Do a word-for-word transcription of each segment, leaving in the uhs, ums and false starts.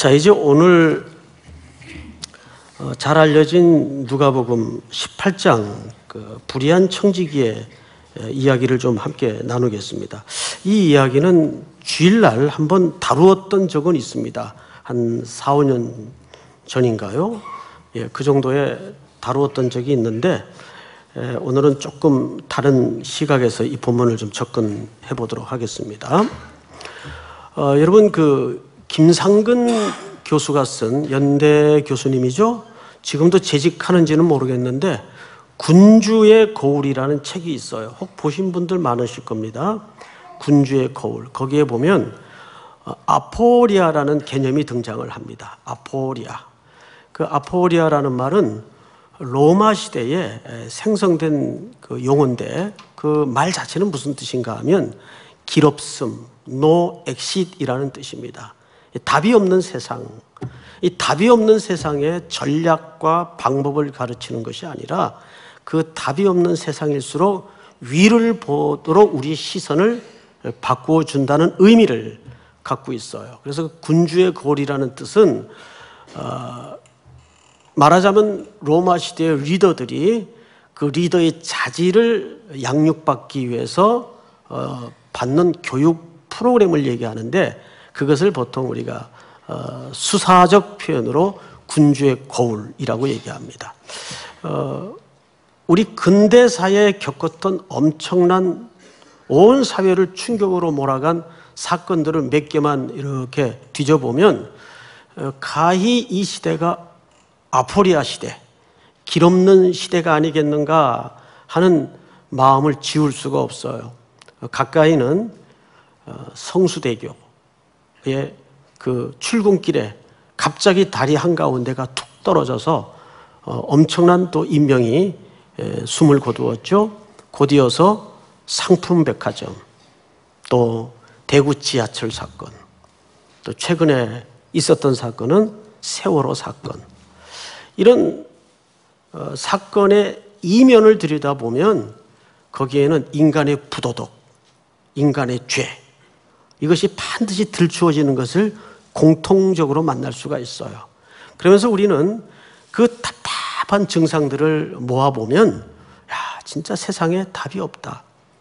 자, 이제 오늘 어, 잘 알려진 누가복음 십팔 장 그 불의한 청지기의 이야기를 좀 함께 나누겠습니다. 이 이야기는 주일날 한번 다루었던 적은 있습니다. 한 사, 오 년 전인가요? 예, 그 정도에 다루었던 적이 있는데 예, 오늘은 조금 다른 시각에서 이 본문을 좀 접근해 보도록 하겠습니다. 어, 여러분 그 김상근 교수가 쓴, 연대 교수님이죠. 지금도 재직하는지는 모르겠는데 군주의 거울이라는 책이 있어요. 혹 보신 분들 많으실 겁니다. 군주의 거울. 거기에 보면 아포리아라는 개념이 등장을 합니다. 아포리아. 그 아포리아라는 말은 로마 시대에 생성된 그 용어인데 그 말 자체는 무슨 뜻인가 하면 길 없음, no exit이라는 뜻입니다. 답이 없는 세상. 이 답이 없는 세상의 전략과 방법을 가르치는 것이 아니라 그 답이 없는 세상일수록 위를 보도록 우리의 시선을 바꾸어 준다는 의미를 갖고 있어요. 그래서 군주의 거울이라는 뜻은 어, 말하자면 로마 시대의 리더들이 그 리더의 자질을 양육받기 위해서 어, 받는 교육 프로그램을 얘기하는데 그것을 보통 우리가 어, 수사적 표현으로 군주의 거울이라고 얘기합니다. 어, 우리 근대사에 겪었던 엄청난 온 사회를 충격으로 몰아간 사건들을 몇 개만 이렇게 뒤져보면 어, 가히 이 시대가 아포리아 시대, 길 없는 시대가 아니겠는가 하는 마음을 지울 수가 없어요. 가까이는 성수대교의 그 출근길에 갑자기 다리 한가운데가 툭 떨어져서 엄청난 또 인명이 숨을 거두었죠. 곧이어서 상품백화점, 또 대구 지하철 사건, 또 최근에 있었던 사건은 세월호 사건. 이런 어, 사건의 이면을 들여다보면 거기에는 인간의 부도덕, 인간의 죄, 이것이 반드시 들추어지는 것을 공통적으로 만날 수가 있어요. 그러면서 우리는 그 답답한 증상들을 모아보면 야, 진짜 세상에 답이 없다.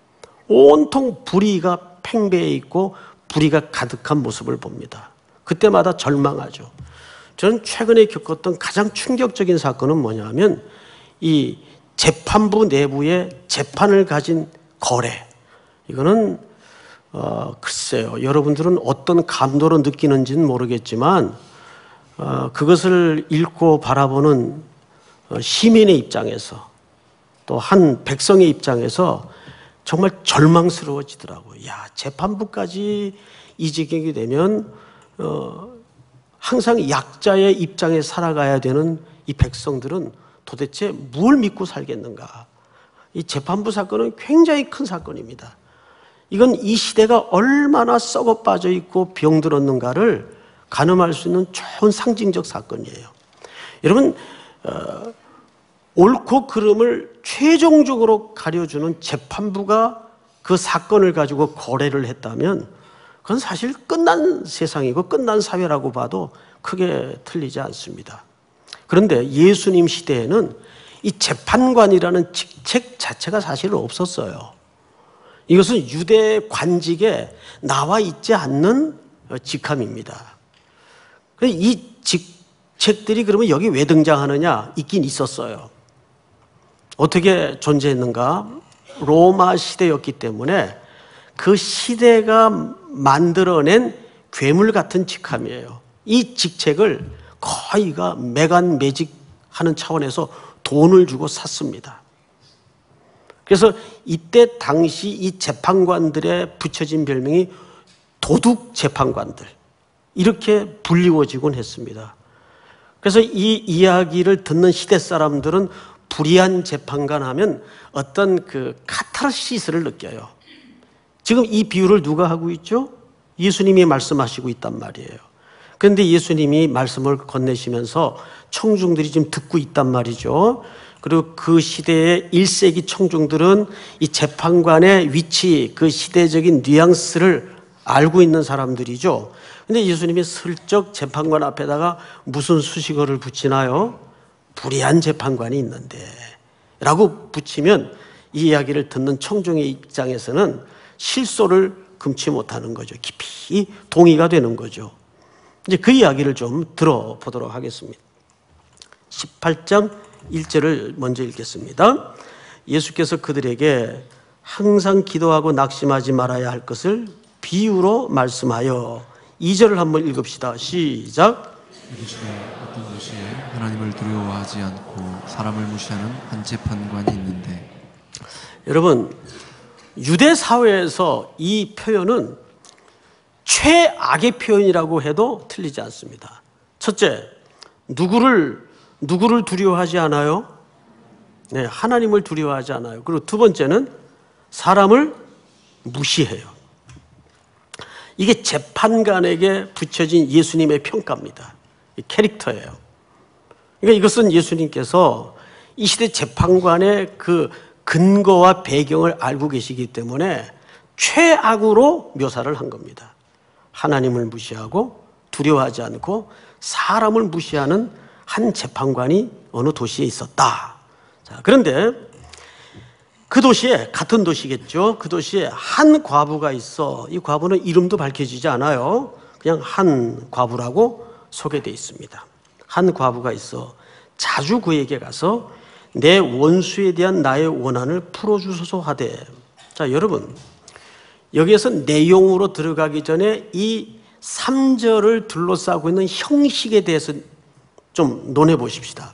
온통 불의가 팽배해 있고 불의가 가득한 모습을 봅니다. 그때마다 절망하죠. 저는 최근에 겪었던 가장 충격적인 사건은 뭐냐면 이 재판부 내부의 재판을 가진 거래. 이거는 어, 글쎄요. 여러분들은 어떤 감도로 느끼는지는 모르겠지만 어, 그것을 읽고 바라보는 시민의 입장에서 또 한 백성의 입장에서 정말 절망스러워지더라고요. 야, 재판부까지 이 지경이 되면 어, 항상 약자의 입장에 살아가야 되는 이 백성들은 도대체 뭘 믿고 살겠는가? 이 재판부 사건은 굉장히 큰 사건입니다. 이건 이 시대가 얼마나 썩어 빠져 있고 병들었는가를 가늠할 수 있는 좋은 상징적 사건이에요. 여러분, 어, 옳고 그름을 최종적으로 가려주는 재판부가 그 사건을 가지고 거래를 했다면 그건 사실 끝난 세상이고 끝난 사회라고 봐도 크게 틀리지 않습니다. 그런데 예수님 시대에는 이 재판관이라는 직책 자체가 사실 없었어요. 이것은 유대 관직에 나와 있지 않는 직함입니다. 이 직책들이 그러면 여기 왜 등장하느냐? 있긴 있었어요. 어떻게 존재했는가? 로마 시대였기 때문에 그 시대가 만들어낸 괴물 같은 직함이에요. 이 직책을 거의가 매간 매직하는 차원에서 돈을 주고 샀습니다. 그래서 이때 당시 이 재판관들의 붙여진 별명이 도둑 재판관들, 이렇게 불리워지곤 했습니다. 그래서 이 이야기를 듣는 시대 사람들은 불의한 재판관 하면 어떤 그 카타르시스를 느껴요. 지금 이 비유를 누가 하고 있죠? 예수님이 말씀하시고 있단 말이에요. 그런데 예수님이 말씀을 건네시면서 청중들이 지금 듣고 있단 말이죠. 그리고 그 시대의 일 세기 청중들은 이 재판관의 위치, 그 시대적인 뉘앙스를 알고 있는 사람들이죠. 근데 예수님이 슬쩍 재판관 앞에다가 무슨 수식어를 붙이나요? 불의한 재판관이 있는데 라고 붙이면 이 이야기를 듣는 청중의 입장에서는 실소를 금치 못하는 거죠. 깊이 동의가 되는 거죠. 이제 그 이야기를 좀 들어보도록 하겠습니다. 십팔 장 일 절을 먼저 읽겠습니다. 예수께서 그들에게 항상 기도하고 낙심하지 말아야 할 것을 비유로 말씀하여 이 절을 한번 읽읍시다. 시작. 이르시되 어떤 도시에 하나님을 두려워하지 않고 사람을 무시하는 한 재판관이 있는데. 여러분, 유대 사회에서 이 표현은 최악의 표현이라고 해도 틀리지 않습니다. 첫째, 누구를 누구를 두려워하지 않아요? 네, 하나님을 두려워하지 않아요. 그리고 두 번째는 사람을 무시해요. 이게 재판관에게 붙여진 예수님의 평가입니다. 캐릭터예요. 그러니까 이것은 예수님께서 이 시대 재판관의 그 근거와 배경을 알고 계시기 때문에 최악으로 묘사를 한 겁니다. 하나님을 무시하고 두려워하지 않고 사람을 무시하는 한 재판관이 어느 도시에 있었다. 자, 그런데 그 도시에, 같은 도시겠죠. 그 도시에 한 과부가 있어. 이 과부는 이름도 밝혀지지 않아요. 그냥 한 과부라고 소개되어 있습니다. 한 과부가 있어 자주 그에게 가서 내 원수에 대한 나의 원한을 풀어주소서 하되. 자, 여러분, 여기에서 내용으로 들어가기 전에 이 삼 절을 둘러싸고 있는 형식에 대해서 좀 논해 보십시다.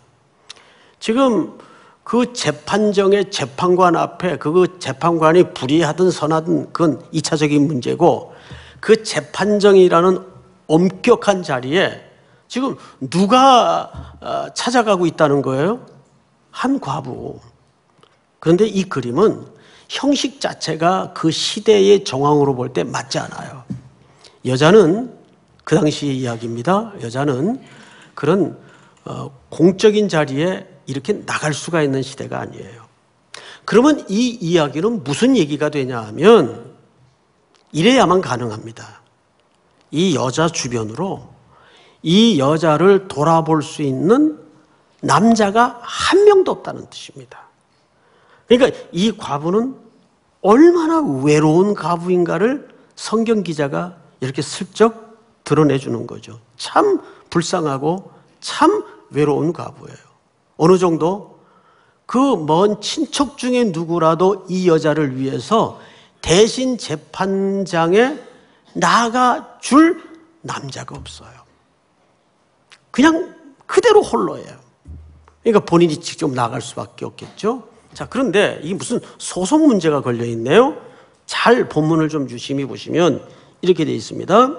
지금 그 재판정의 재판관 앞에 그 재판관이 불의하든 선하든 그건 이 차적인 문제고, 그 재판정이라는 엄격한 자리에 지금 누가 찾아가고 있다는 거예요? 한 과부. 그런데 이 그림은 형식 자체가 그 시대의 정황으로 볼 때 맞지 않아요. 여자는, 그 당시의 이야기입니다. 여자는 그런 공적인 자리에 이렇게 나갈 수가 있는 시대가 아니에요. 그러면 이 이야기는 무슨 얘기가 되냐 하면 이래야만 가능합니다. 이 여자 주변으로 이 여자를 돌아볼 수 있는 남자가 한 명도 없다는 뜻입니다. 그러니까 이 과부는 얼마나 외로운 과부인가를 성경 기자가 이렇게 슬쩍 드러내주는 거죠. 참 불쌍하고 참 외로운 과부예요. 어느 정도 그 먼 친척 중에 누구라도 이 여자를 위해서 대신 재판장에 나가 줄 남자가 없어요. 그냥 그대로 홀로예요. 그러니까 본인이 직접 나갈 수밖에 없겠죠. 자, 그런데 이게 무슨 소송 문제가 걸려 있네요. 잘 본문을 좀 유심히 보시면 이렇게 되어 있습니다.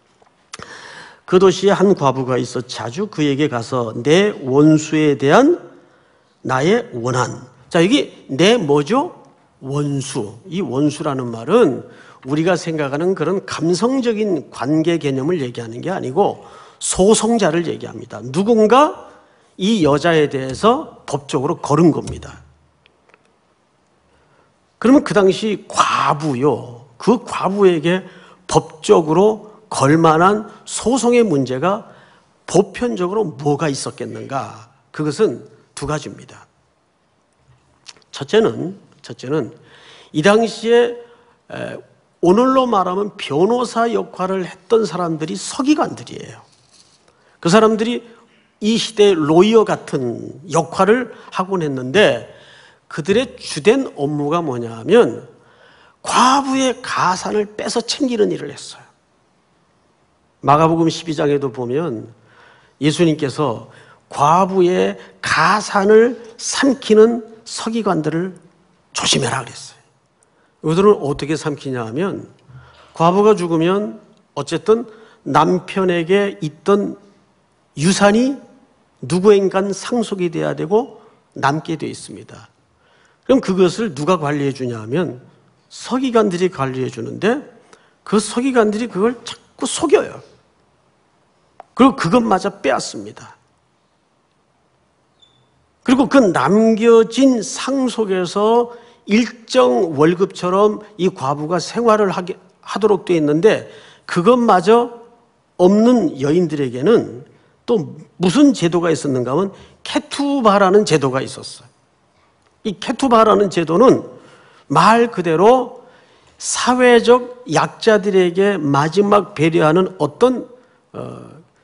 그 도시에 한 과부가 있어 자주 그에게 가서 내 원수에 대한 나의 원한. 자, 이게 내 뭐죠? 원수. 이 원수라는 말은 우리가 생각하는 그런 감성적인 관계 개념을 얘기하는 게 아니고 소송자를 얘기합니다. 누군가 이 여자에 대해서 법적으로 걸은 겁니다. 그러면 그 당시 과부요, 그 과부에게 법적으로 걸만한 소송의 문제가 보편적으로 뭐가 있었겠는가? 그것은 두 가지입니다. 첫째는, 첫째는 이 당시에 오늘로 말하면 변호사 역할을 했던 사람들이 서기관들이에요. 그 사람들이 이 시대의 로이어 같은 역할을 하곤 했는데 그들의 주된 업무가 뭐냐 하면 과부의 가산을 빼서 챙기는 일을 했어요. 마가복음 십이 장에도 보면 예수님께서 과부의 가산을 삼키는 서기관들을 조심해라 그랬어요. 이들은 어떻게 삼키냐 하면 과부가 죽으면 어쨌든 남편에게 있던 유산이 누구인가 상속이 돼야 되고 남게 되어 있습니다. 그럼 그것을 누가 관리해 주냐 하면 서기관들이 관리해 주는데 그 서기관들이 그걸 자꾸 속여요. 그리고 그것마저 빼앗습니다. 그리고 그 남겨진 상속에서 일정 월급처럼 이 과부가 생활을 하게, 하도록 되어 있는데 그것마저 없는 여인들에게는 또 무슨 제도가 있었는가 하면 케투바라는 제도가 있었어요. 이 케투바라는 제도는 말 그대로 사회적 약자들에게 마지막 배려하는 어떤 어,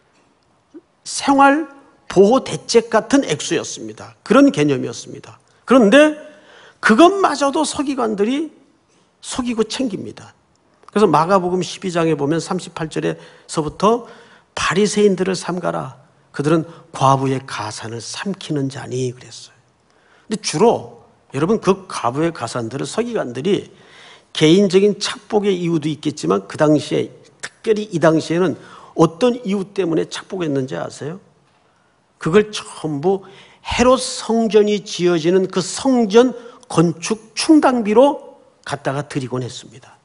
생활 보호 대책 같은 액수였습니다. 그런 개념이었습니다. 그런데 그것마저도 서기관들이 속이고 챙깁니다. 그래서 마가복음 십이 장에 보면 삼십팔 절에서부터 바리새인들을 삼가라. 그들은 과부의 가산을 삼키는 자니 그랬어요. 근데 주로 여러분 그 과부의 가산들을 서기관들이 개인적인 착복의 이유도 있겠지만 그 당시에 특별히 이 당시에는 어떤 이유 때문에 착복했는지 아세요? 그걸 전부 헤롯 성전이 지어지는 그 성전 건축 충당비로 갖다가 드리곤 했습니다.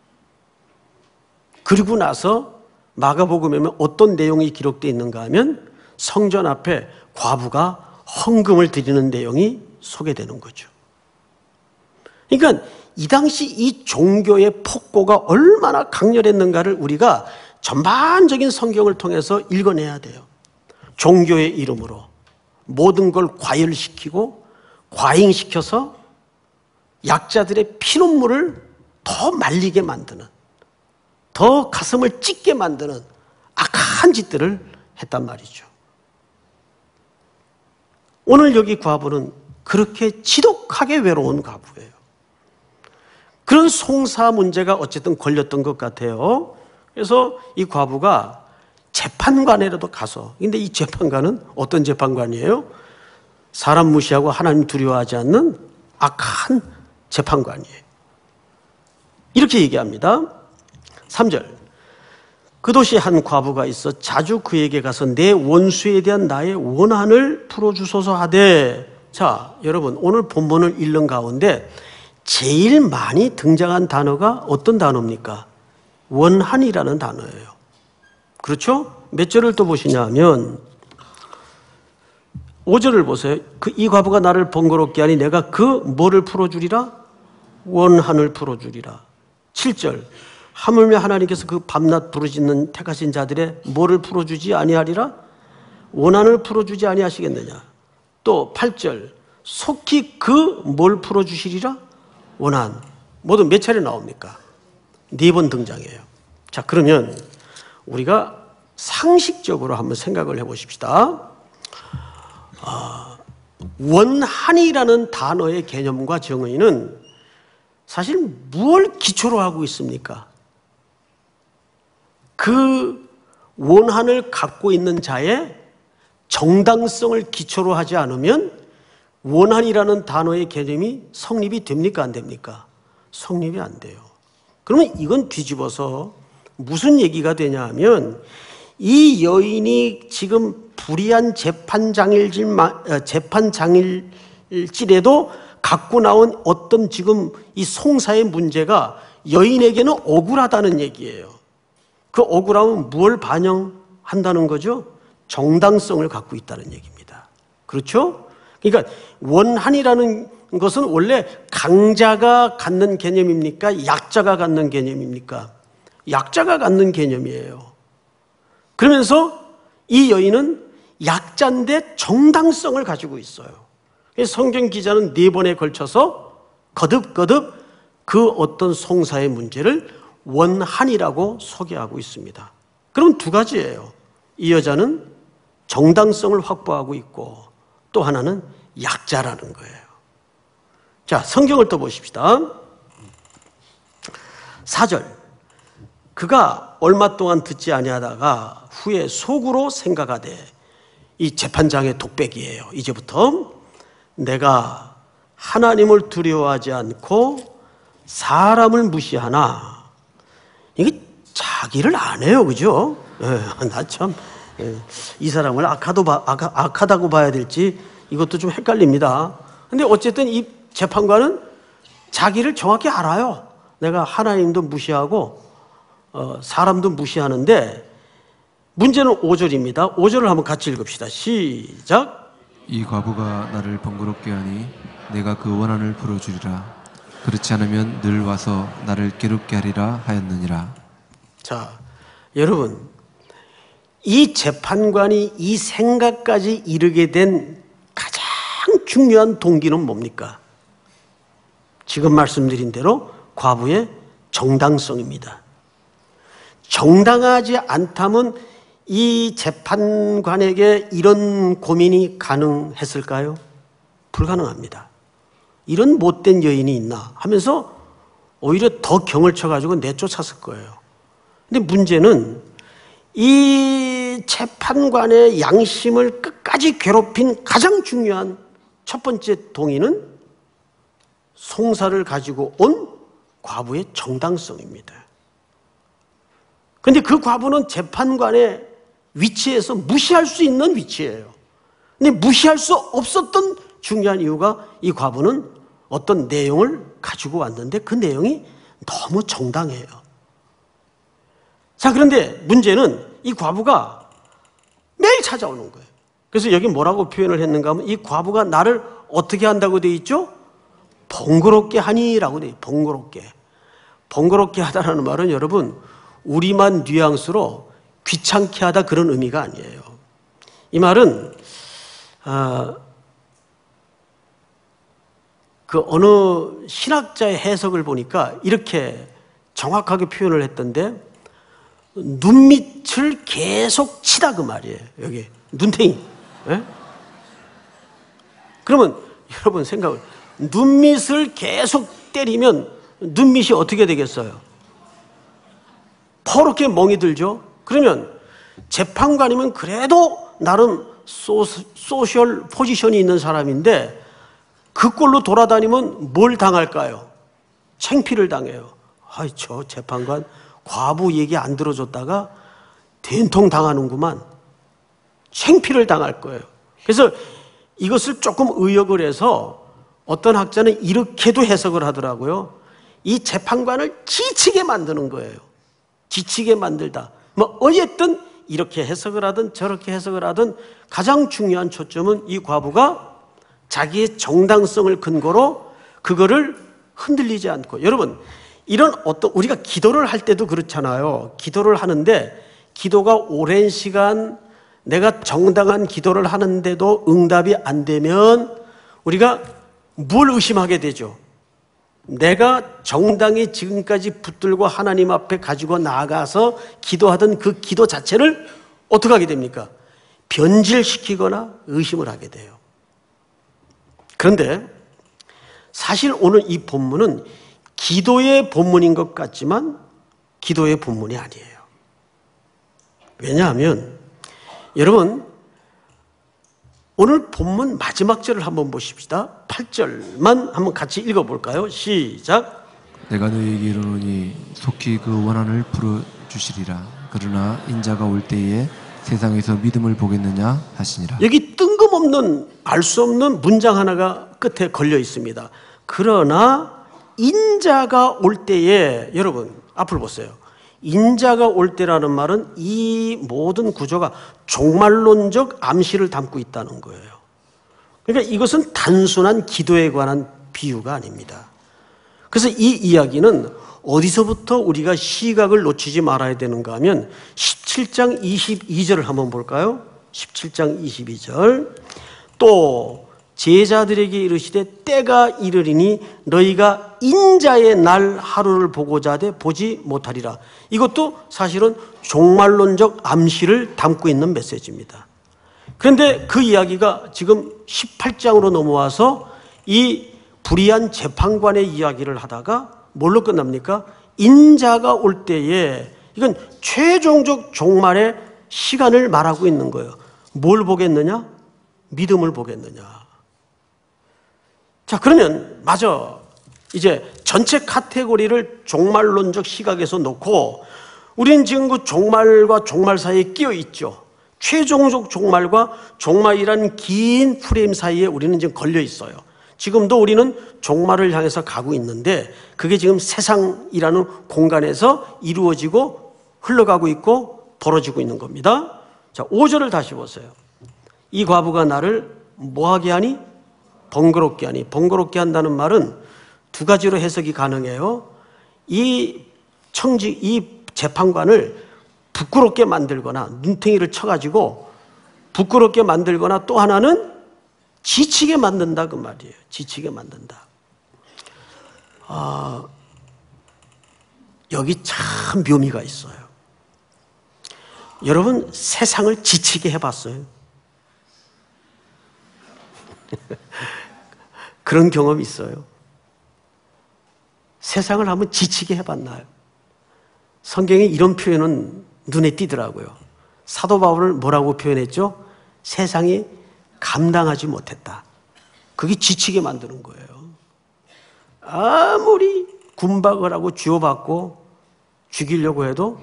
그리고 나서 마가복음에 어떤 내용이 기록되어 있는가 하면 성전 앞에 과부가 헌금을 드리는 내용이 소개되는 거죠. 그러니까 이 당시 이 종교의 폭고가 얼마나 강렬했는가를 우리가 전반적인 성경을 통해서 읽어내야 돼요. 종교의 이름으로 모든 걸 과열시키고 과잉시켜서 약자들의 피눈물을 더 말리게 만드는, 더 가슴을 찢게 만드는 악한 짓들을 했단 말이죠. 오늘 여기 과부는 그렇게 지독하게 외로운 과부예요. 그런 송사 문제가 어쨌든 걸렸던 것 같아요. 그래서 이 과부가 재판관에라도 가서, 근데 이 재판관은 어떤 재판관이에요? 사람 무시하고 하나님 두려워하지 않는 악한 재판관이에요. 이렇게 얘기합니다. 삼 절. 그 도시에 한 과부가 있어 자주 그에게 가서 내 원수에 대한 나의 원한을 풀어주소서 하되, 자, 여러분 오늘 본문을 읽는 가운데 제일 많이 등장한 단어가 어떤 단어입니까? 원한이라는 단어예요. 그렇죠? 몇 절을 또 보시냐 하면 오 절을 보세요. 그 이 과부가 나를 번거롭게 하니 내가 그 뭐를 풀어주리라? 원한을 풀어주리라. 칠 절. 하물며 하나님께서 그 밤낮 부르짖는 택하신 자들의 뭐를 풀어주지 아니하리라? 원한을 풀어주지 아니하시겠느냐. 또 팔 절. 속히 그 뭘 풀어주시리라? 원한. 모두 몇 차례 나옵니까? 네 번 등장해요. 자, 그러면 우리가 상식적으로 한번 생각을 해보십시다. 아, 원한이라는 단어의 개념과 정의는 사실 무엇을 기초로 하고 있습니까? 그 원한을 갖고 있는 자의 정당성을 기초로 하지 않으면 원한이라는 단어의 개념이 성립이 됩니까? 안 됩니까? 성립이 안 돼요. 그러면 이건 뒤집어서 무슨 얘기가 되냐 하면 이 여인이 지금 불의한 재판장일질, 재판장일질에도 갖고 나온 어떤 지금 이 송사의 문제가 여인에게는 억울하다는 얘기예요. 그 억울함은 무엇을 반영한다는 거죠? 정당성을 갖고 있다는 얘기입니다. 그렇죠? 그러니까 원한이라는 것은 원래 강자가 갖는 개념입니까? 약자가 갖는 개념입니까? 약자가 갖는 개념이에요. 그러면서 이 여인은 약자인데 정당성을 가지고 있어요. 성경 기자는 네 번에 걸쳐서 거듭거듭 그 어떤 송사의 문제를 원한이라고 소개하고 있습니다. 그럼 두 가지예요. 이 여자는 정당성을 확보하고 있고 또 하나는 약자라는 거예요. 자, 성경을 또 보십시다. 사 절. 그가 얼마 동안 듣지 아니하다가 후에 속으로 생각하되, 이 재판장의 독백이에요. 이제부터 내가 하나님을 두려워하지 않고 사람을 무시하나. 이게 자기를 안 해요. 그죠? 나 참 이 사람을 악하도 봐, 악, 악하다고 봐야 될지 이것도 좀 헷갈립니다. 근데 어쨌든 이 재판관은 자기를 정확히 알아요. 내가 하나님도 무시하고 어, 사람도 무시하는데, 문제는 오 절입니다. 오 절을 한번 같이 읽읍시다. 시작. 이 과부가 나를 번거롭게 하니 내가 그 원한을 풀어주리라. 그렇지 않으면 늘 와서 나를 괴롭게 하리라 하였느니라. 자, 여러분, 이 재판관이 이 생각까지 이르게 된 가장 중요한 동기는 뭡니까? 지금 말씀드린 대로 과부의 정당성입니다. 정당하지 않다면 이 재판관에게 이런 고민이 가능했을까요? 불가능합니다. 이런 못된 여인이 있나 하면서 오히려 더 경을 쳐가지고 내쫓았을 거예요. 근데 문제는 이 재판관의 양심을 끝까지 괴롭힌 가장 중요한 첫 번째 동의는 송사를 가지고 온 과부의 정당성입니다. 그런데 그 과부는 재판관의 위치에서 무시할 수 있는 위치예요. 근데 무시할 수 없었던 중요한 이유가 이 과부는 어떤 내용을 가지고 왔는데 그 내용이 너무 정당해요. 자, 그런데 문제는 이 과부가 매일 찾아오는 거예요. 그래서 여기 뭐라고 표현을 했는가 하면 이 과부가 나를 어떻게 한다고 되어 있죠? 번거롭게 하니라고 되어 있어요. 번거롭게. 번거롭게 하다라는 말은 여러분 우리만 뉘앙스로 귀찮게 하다 그런 의미가 아니에요. 이 말은 아, 그 어느 신학자의 해석을 보니까 이렇게 정확하게 표현을 했던데 눈밑을 계속 치다 그 말이에요. 여기 눈탱이. 예? 그러면 여러분 생각을 눈밑을 계속 때리면 눈밑이 어떻게 되겠어요? 퍼렇게 멍이 들죠. 그러면 재판관이면 그래도 나름 소, 소셜 포지션이 있는 사람인데 그 꼴로 돌아다니면 뭘 당할까요? 창피를 당해요. 아이, 저 재판관 과부 얘기 안 들어줬다가 된통 당하는구만. 창피를 당할 거예요. 그래서 이것을 조금 의역을 해서 어떤 학자는 이렇게도 해석을 하더라고요. 이 재판관을 지치게 만드는 거예요. 지치게 만들다. 뭐 어쨌든 이렇게 해석을 하든 저렇게 해석을 하든 가장 중요한 초점은 이 과부가 자기의 정당성을 근거로 그거를 흔들리지 않고, 여러분 이런 어떤 우리가 기도를 할 때도 그렇잖아요. 기도를 하는데 기도가 오랜 시간 내가 정당한 기도를 하는데도 응답이 안 되면 우리가 뭘 의심하게 되죠? 내가 정당히 지금까지 붙들고 하나님 앞에 가지고 나아가서 기도하던 그 기도 자체를 어떻게 하게 됩니까? 변질시키거나 의심을 하게 돼요. 그런데 사실 오늘 이 본문은 기도의 본문인 것 같지만 기도의 본문이 아니에요. 왜냐하면 여러분 오늘 본문 마지막 절을 한번 보십시다. 팔 절만 한번 같이 읽어볼까요? 시작. 내가 너희에게 이르노니 속히 그 원한을 풀어주시리라. 그러나 인자가 올 때에 세상에서 믿음을 보겠느냐 하시니라. 여기 뜬금없는 알 수 없는 문장 하나가 끝에 걸려 있습니다. 그러나 인자가 올 때에, 여러분 앞을 보세요. 인자가 올 때라는 말은 이 모든 구조가 종말론적 암시를 담고 있다는 거예요. 그러니까 이것은 단순한 기도에 관한 비유가 아닙니다. 그래서 이 이야기는 어디서부터 우리가 시각을 놓치지 말아야 되는가 하면 십칠 장 이십이 절을 한번 볼까요? 십칠 장 이십이 절. 또 제자들에게 이르시되 때가 이르리니 너희가 인자의 날 하루를 보고자 하되 보지 못하리라. 이것도 사실은 종말론적 암시를 담고 있는 메시지입니다. 그런데 그 이야기가 지금 십팔 장으로 넘어와서 이 불의한 재판관의 이야기를 하다가 뭘로 끝납니까? 인자가 올 때에, 이건 최종적 종말의 시간을 말하고 있는 거예요. 뭘 보겠느냐? 믿음을 보겠느냐? 자, 그러면 맞아. 이제 전체 카테고리를 종말론적 시각에서 놓고 우리는 지금 그 종말과 종말 사이에 끼어 있죠. 최종적 종말과 종말이라는 긴 프레임 사이에 우리는 지금 걸려 있어요. 지금도 우리는 종말을 향해서 가고 있는데 그게 지금 세상이라는 공간에서 이루어지고 흘러가고 있고 벌어지고 있는 겁니다. 자, 오 절을 다시 보세요. 이 과부가 나를 뭐하게 하니? 번거롭게 하니. 번거롭게 한다는 말은 두 가지로 해석이 가능해요. 이 청지, 이 재판관을 부끄럽게 만들거나 눈탱이를 쳐가지고 부끄럽게 만들거나 또 하나는 지치게 만든다 그 말이에요. 지치게 만든다. 아, 여기 참 묘미가 있어요. 여러분 세상을 지치게 해봤어요? 그런 경험이 있어요. 세상을 한번 지치게 해봤나요? 성경에 이런 표현은 눈에 띄더라고요. 사도 바울을 뭐라고 표현했죠? 세상이 감당하지 못했다. 그게 지치게 만드는 거예요. 아무리 군박을 하고 쥐어받고 죽이려고 해도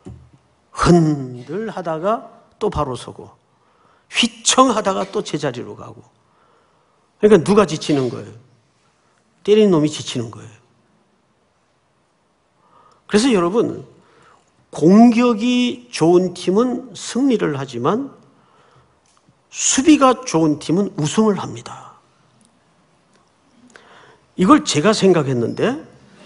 흔들 하다가 또 바로 서고 휘청하다가 또 제자리로 가고. 그러니까 누가 지치는 거예요? 때리는 놈이 지치는 거예요. 그래서 여러분, 공격이 좋은 팀은 승리를 하지만 수비가 좋은 팀은 우승을 합니다. 이걸 제가 생각했는데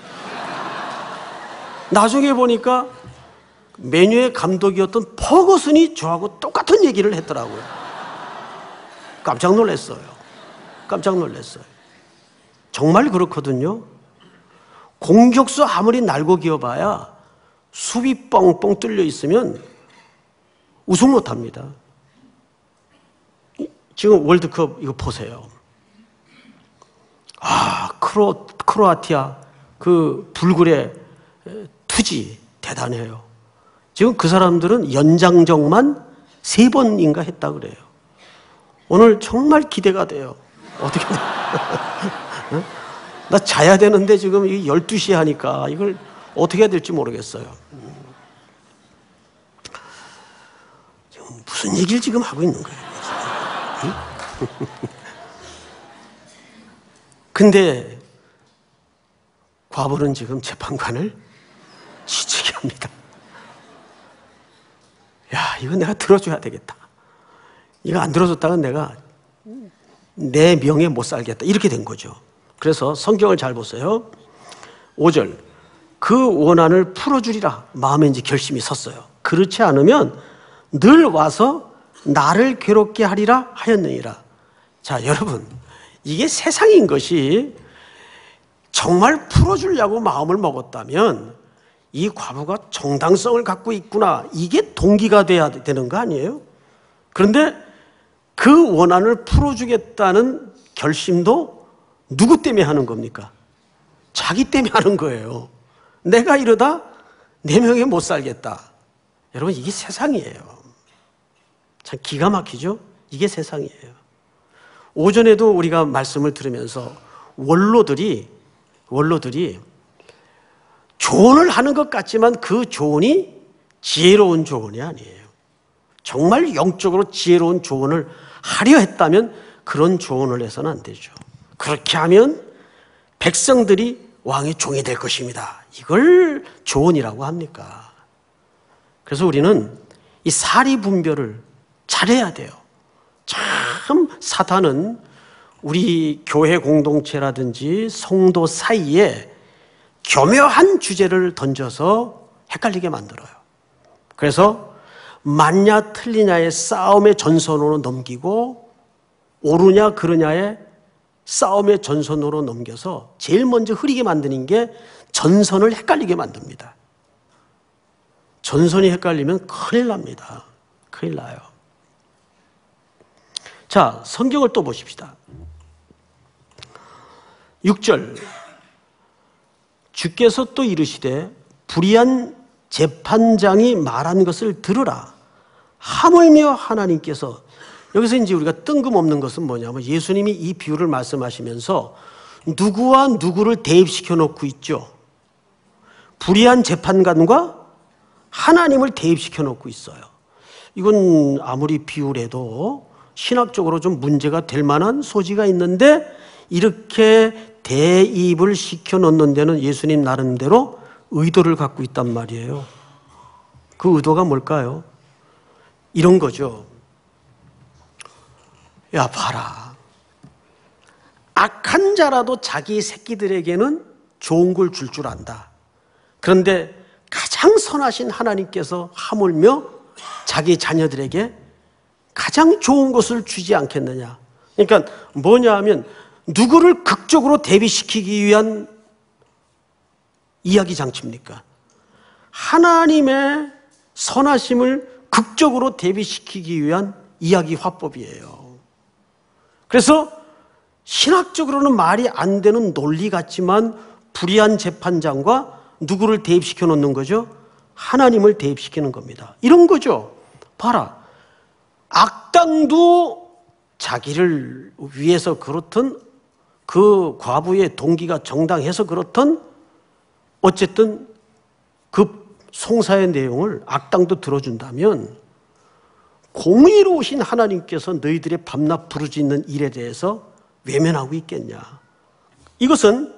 나중에 보니까 맨유의 감독이었던 퍼거슨이 저하고 똑같은 얘기를 했더라고요. 깜짝 놀랐어요. 깜짝 놀랐어요. 정말 그렇거든요. 공격수 아무리 날고 기어봐야 수비 뻥뻥 뚫려 있으면 우승 못합니다. 지금 월드컵 이거 보세요. 아, 크로, 크로아티아 그 불굴의 투지 대단해요. 지금 그 사람들은 연장전만 세 번인가 했다 그래요. 오늘 정말 기대가 돼요. 어떻게 돼? 나 자야 되는데 지금 열두 시 하니까 이걸 어떻게 해야 될지 모르겠어요. 지금 무슨 얘기를 지금 하고 있는 거예요? 근데 과부는 지금 재판관을 지치게 합니다. 야, 이거 내가 들어줘야 되겠다. 이거 안 들어줬다가 내가 내 명예 못 살겠다. 이렇게 된 거죠. 그래서 성경을 잘 보세요. 오 절. 그 원한을 풀어주리라 마음에 이제 결심이 섰어요. 그렇지 않으면 늘 와서 나를 괴롭게 하리라 하였느니라. 자, 여러분, 이게 세상인 것이 정말 풀어주려고 마음을 먹었다면 이 과부가 정당성을 갖고 있구나, 이게 동기가 돼야 되는 거 아니에요? 그런데 그 원한을 풀어주겠다는 결심도 누구 때문에 하는 겁니까? 자기 때문에 하는 거예요. 내가 이러다 내 명예 못 살겠다. 여러분, 이게 세상이에요. 참 기가 막히죠? 이게 세상이에요. 오전에도 우리가 말씀을 들으면서 원로들이 원로들이 조언을 하는 것 같지만 그 조언이 지혜로운 조언이 아니에요. 정말 영적으로 지혜로운 조언을 하려 했다면 그런 조언을 해서는 안 되죠. 그렇게 하면 백성들이 왕의 종이 될 것입니다. 이걸 조언이라고 합니까? 그래서 우리는 이 사리 분별을 잘해야 돼요. 참 사탄은 우리 교회 공동체라든지 성도 사이에 교묘한 주제를 던져서 헷갈리게 만들어요. 그래서 맞냐 틀리냐의 싸움의 전선으로 넘기고 옳으냐 그르냐의 싸움의 전선으로 넘겨서 제일 먼저 흐리게 만드는 게 전선을 헷갈리게 만듭니다. 전선이 헷갈리면 큰일 납니다. 큰일 나요. 자, 성경을 또 보십시다. 육 절. 주께서 또 이르시되 불의한 재판장이 말한 것을 들으라. 하물며 하나님께서, 여기서 이제 우리가 뜬금없는 것은 뭐냐면 예수님이 이 비유를 말씀하시면서 누구와 누구를 대입시켜 놓고 있죠. 불의한 재판관과 하나님을 대입시켜 놓고 있어요. 이건 아무리 비유래도 신학적으로 좀 문제가 될 만한 소지가 있는데 이렇게 대입을 시켜 놓는 데는 예수님 나름대로 의도를 갖고 있단 말이에요. 그 의도가 뭘까요? 이런 거죠. 야, 봐라. 악한 자라도 자기 새끼들에게는 좋은 걸 줄 줄 안다. 그런데 가장 선하신 하나님께서 하물며 자기 자녀들에게 가장 좋은 것을 주지 않겠느냐. 그러니까 뭐냐 하면 누구를 극적으로 대비시키기 위한 이야기 장치입니까? 하나님의 선하심을 극적으로 대비시키기 위한 이야기 화법이에요. 그래서 신학적으로는 말이 안 되는 논리 같지만 불의한 재판장과 누구를 대입시켜 놓는 거죠? 하나님을 대입시키는 겁니다. 이런 거죠. 봐라. 악당도 자기를 위해서 그렇든 그 과부의 동기가 정당해서 그렇든 어쨌든 그 송사의 내용을 악당도 들어준다면 공의로우신 하나님께서 너희들의 밤낮 부르짖는 일에 대해서 외면하고 있겠냐. 이것은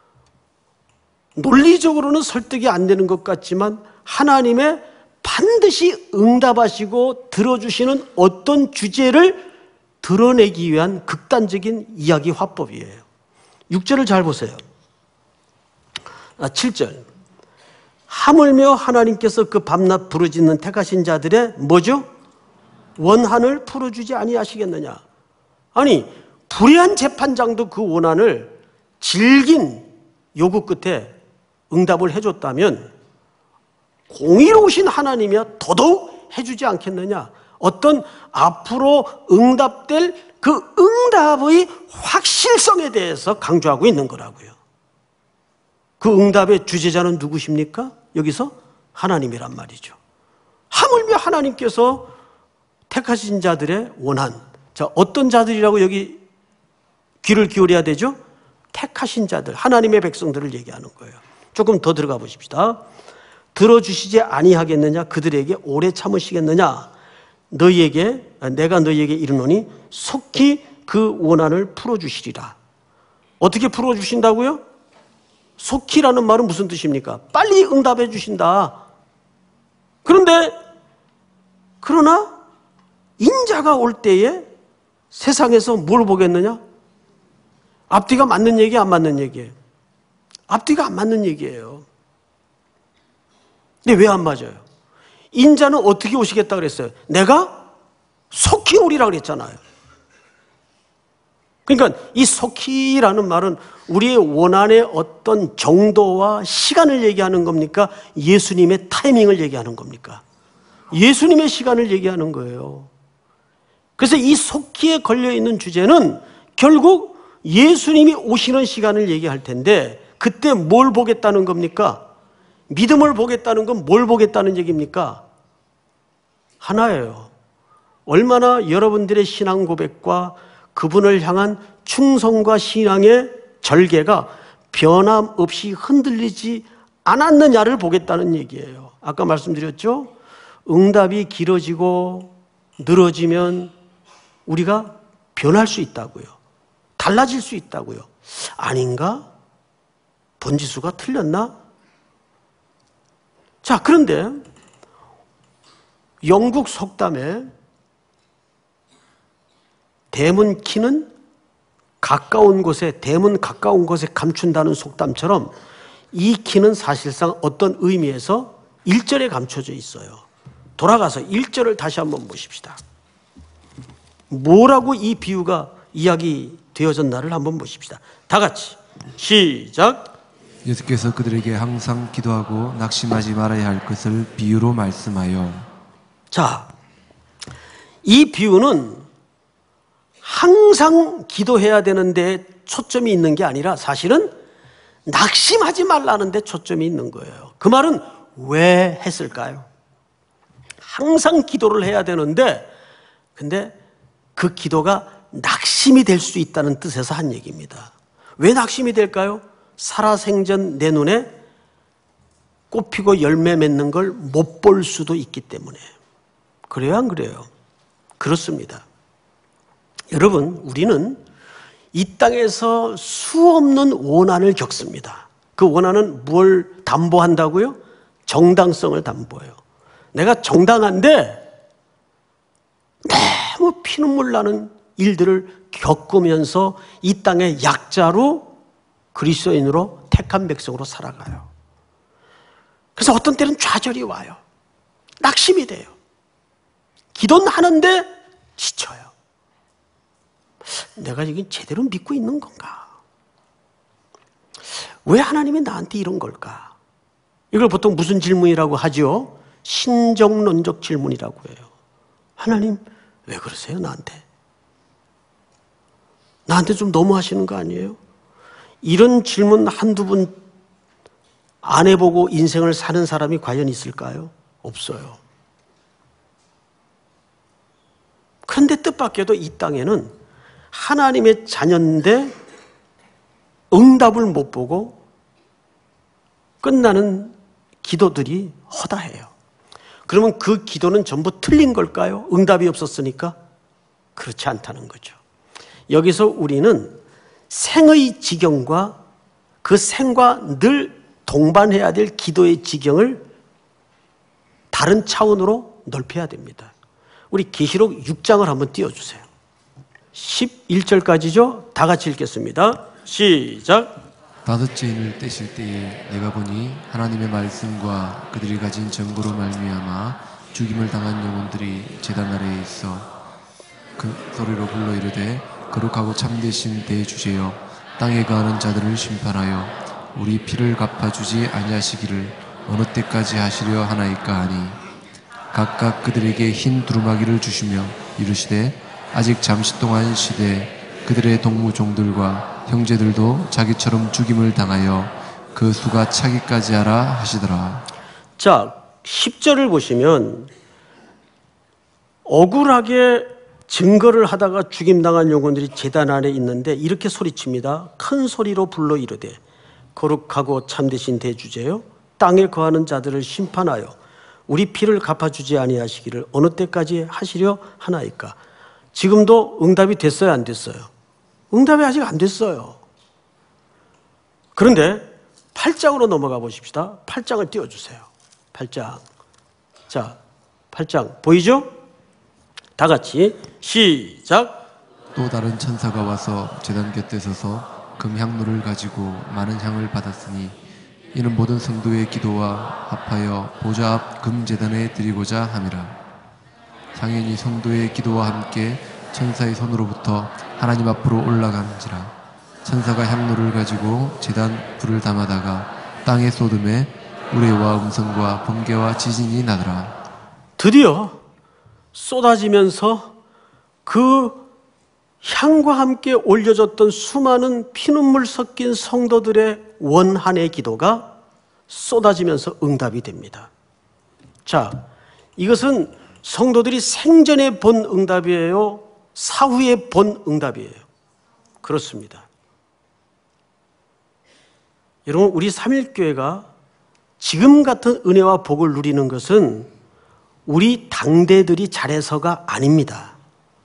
논리적으로는 설득이 안 되는 것 같지만 하나님의 반드시 응답하시고 들어주시는 어떤 주제를 드러내기 위한 극단적인 이야기 화법이에요. 육 절을 잘 보세요. 아, 칠 절. 하물며 하나님께서 그 밤낮 부르짖는 택하신 자들의 뭐죠? 원한을 풀어주지 아니하시겠느냐. 아니 불의한 재판장도 그 원한을 질긴 요구 끝에 응답을 해줬다면 공의로우신 하나님이야 더더욱 해주지 않겠느냐. 어떤 앞으로 응답될 그 응답의 확실성에 대해서 강조하고 있는 거라고요. 그 응답의 주제자는 누구십니까? 여기서 하나님이란 말이죠. 하물며 하나님께서 택하신 자들의 원한. 자, 어떤 자들이라고 여기 귀를 기울여야 되죠? 택하신 자들, 하나님의 백성들을 얘기하는 거예요. 조금 더 들어가 보십시다. 들어주시지 아니하겠느냐? 그들에게 오래 참으시겠느냐? 너희에게, 내가 너희에게 이르노니 속히 그 원한을 풀어주시리라. 어떻게 풀어주신다고요? 속히라는 말은 무슨 뜻입니까? 빨리 응답해 주신다. 그런데 그러나 인자가 올 때에 세상에서 뭘 보겠느냐? 앞뒤가 맞는 얘기 안 맞는 얘기예요. 앞뒤가 안 맞는 얘기예요. 근데 왜 안 맞아요? 인자는 어떻게 오시겠다 그랬어요? 내가 속히 오리라 그랬잖아요. 그러니까 이 속히라는 말은 우리의 원한의 어떤 정도와 시간을 얘기하는 겁니까? 예수님의 타이밍을 얘기하는 겁니까? 예수님의 시간을 얘기하는 거예요. 그래서 이 속히에 걸려있는 주제는 결국 예수님이 오시는 시간을 얘기할 텐데 그때 뭘 보겠다는 겁니까? 믿음을 보겠다는 건 뭘 보겠다는 얘기입니까? 하나예요. 얼마나 여러분들의 신앙 고백과 그분을 향한 충성과 신앙의 절개가 변함없이 흔들리지 않았느냐를 보겠다는 얘기예요. 아까 말씀드렸죠? 응답이 길어지고 늘어지면 우리가 변할 수 있다고요. 달라질 수 있다고요. 아닌가? 번지수가 틀렸나? 자, 그런데 영국 속담에 대문 키는 가까운 곳에, 대문 가까운 곳에 감춘다는 속담처럼 이 키는 사실상 어떤 의미에서 일 절에 감춰져 있어요. 돌아가서 일 절을 다시 한번 보십시다. 뭐라고 이 비유가 이야기되어졌나를 한번 보십시다. 다 같이 시작. 예수께서 그들에게 항상 기도하고 낙심하지 말아야 할 것을 비유로 말씀하여. 자, 이 비유는 항상 기도해야 되는데 초점이 있는 게 아니라 사실은 낙심하지 말라는 데 초점이 있는 거예요. 그 말은 왜 했을까요? 항상 기도를 해야 되는데 근데 그 기도가 낙심이 될 수 있다는 뜻에서 한 얘기입니다. 왜 낙심이 될까요? 살아생전 내 눈에 꽃피고 열매 맺는 걸 못 볼 수도 있기 때문에. 그래요, 안 그래요? 그렇습니다. 여러분, 우리는 이 땅에서 수없는 원한을 겪습니다. 그 원한은 뭘 담보한다고요? 정당성을 담보해요. 내가 정당한데 너무 피눈물 나는 일들을 겪으면서 이 땅의 약자로 그리스도인으로 택한 백성으로 살아가요. 그래서 어떤 때는 좌절이 와요. 낙심이 돼요. 기도는 하는데 지쳐요. 내가 지금 제대로 믿고 있는 건가? 왜 하나님이 나한테 이런 걸까? 이걸 보통 무슨 질문이라고 하죠? 신정론적 질문이라고 해요. 하나님 왜 그러세요 나한테? 나한테 좀 너무 하시는 거 아니에요? 이런 질문 한두 번 안 해보고 인생을 사는 사람이 과연 있을까요? 없어요. 그런데 뜻밖에도 이 땅에는 하나님의 자녀인데 응답을 못 보고 끝나는 기도들이 허다해요. 그러면 그 기도는 전부 틀린 걸까요? 응답이 없었으니까? 그렇지 않다는 거죠. 여기서 우리는 생의 지경과 그 생과 늘 동반해야 될 기도의 지경을 다른 차원으로 넓혀야 됩니다. 우리 계시록 육 장을 한번 띄워주세요. 십일 절까지죠? 다 같이 읽겠습니다. 시작. 다섯째 인을 떼실 때에 내가 보니 하나님의 말씀과 그들이 가진 증거로 말미암아 죽임을 당한 영혼들이 제단 아래에 있어 그 소리로 불러 이르되 거룩하고 참되신 대주제여 땅에 거하는 자들을 심판하여 우리 피를 갚아주지 아니하시기를 어느 때까지 하시려 하나이까 하니 각각 그들에게 흰 두루마기를 주시며 이르시되 아직 잠시 동안 시되 그들의 동무종들과 형제들도 자기처럼 죽임을 당하여 그 수가 차기까지 하라 하시더라. 자, 십 절을 보시면 억울하게 증거를 하다가 죽임당한 영혼들이 제단 아래 있는데 이렇게 소리칩니다. 큰 소리로 불러 이르되 거룩하고 참되신 대주제여 땅에 거하는 자들을 심판하여 우리 피를 갚아주지 아니하시기를 어느 때까지 하시려 하나이까. 지금도 응답이 됐어요 안 됐어요? 응답이 아직 안 됐어요. 그런데 팔 장으로 넘어가 보십시다. 팔 장을 띄워주세요. 팔 장. 자, 팔 장 보이죠? 다 같이 시작. 또 다른 천사가 와서 제단 곁에 서서 금향로를 가지고 많은 향을 받았으니 이는 모든 성도의 기도와 합하여 보좌 앞 금제단에 드리고자 함이라. 향연이 성도의 기도와 함께 천사의 손으로부터 하나님 앞으로 올라간지라. 천사가 향로를 가지고 제단 불을 담아다가 땅에 쏟음에 우레와 음성과 번개와 지진이 나더라. 드디어 쏟아지면서 그 향과 함께 올려졌던 수많은 피눈물 섞인 성도들의 원한의 기도가 쏟아지면서 응답이 됩니다. 자, 이것은 성도들이 생전에 본 응답이에요? 사후에 본 응답이에요? 그렇습니다. 여러분, 우리 삼일교회가 지금 같은 은혜와 복을 누리는 것은 우리 당대들이 잘해서가 아닙니다.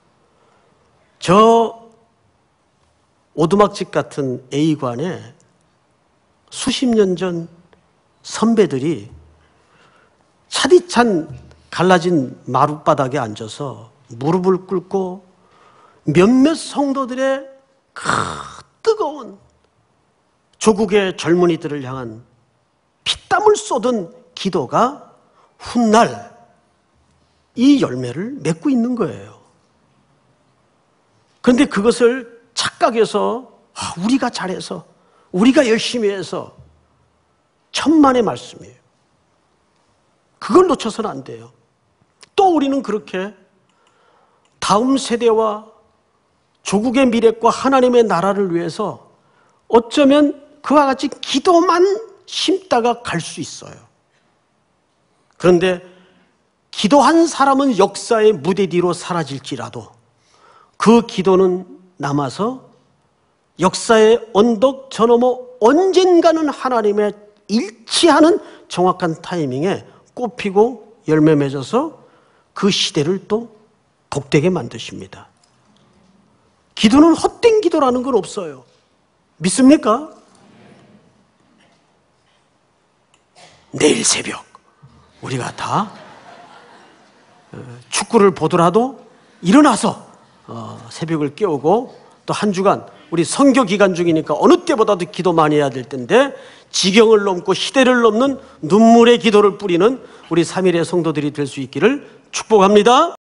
저 오두막집 같은 A관에 수십 년 전 선배들이 차디찬 갈라진 마룻바닥에 앉아서 무릎을 꿇고 몇몇 성도들의 그 뜨거운 조국의 젊은이들을 향한 피땀을 쏟은 기도가 훗날 이 열매를 맺고 있는 거예요. 그런데 그것을 착각해서 아, 우리가 잘해서 우리가 열심히 해서 천만의 말씀이에요. 그걸 놓쳐서는 안 돼요. 또 우리는 그렇게 다음 세대와 조국의 미래과 하나님의 나라를 위해서 어쩌면 그와 같이 기도만 심다가 갈 수 있어요. 그런데 기도한 사람은 역사의 무대 뒤로 사라질지라도 그 기도는 남아서 역사의 언덕 저 너머 언젠가는 하나님의 일치하는 정확한 타이밍에 꽃피고 열매 맺어서 그 시대를 또 복되게 만드십니다. 기도는 헛된 기도라는 건 없어요. 믿습니까? 내일 새벽 우리가 다 축구를 보더라도 일어나서 새벽을 깨우고 또 한 주간 우리 선교 기간 중이니까 어느 때보다도 기도 많이 해야 될 텐데 지경을 넘고 시대를 넘는 눈물의 기도를 뿌리는 우리 삼일의 성도들이 될 수 있기를 축복합니다.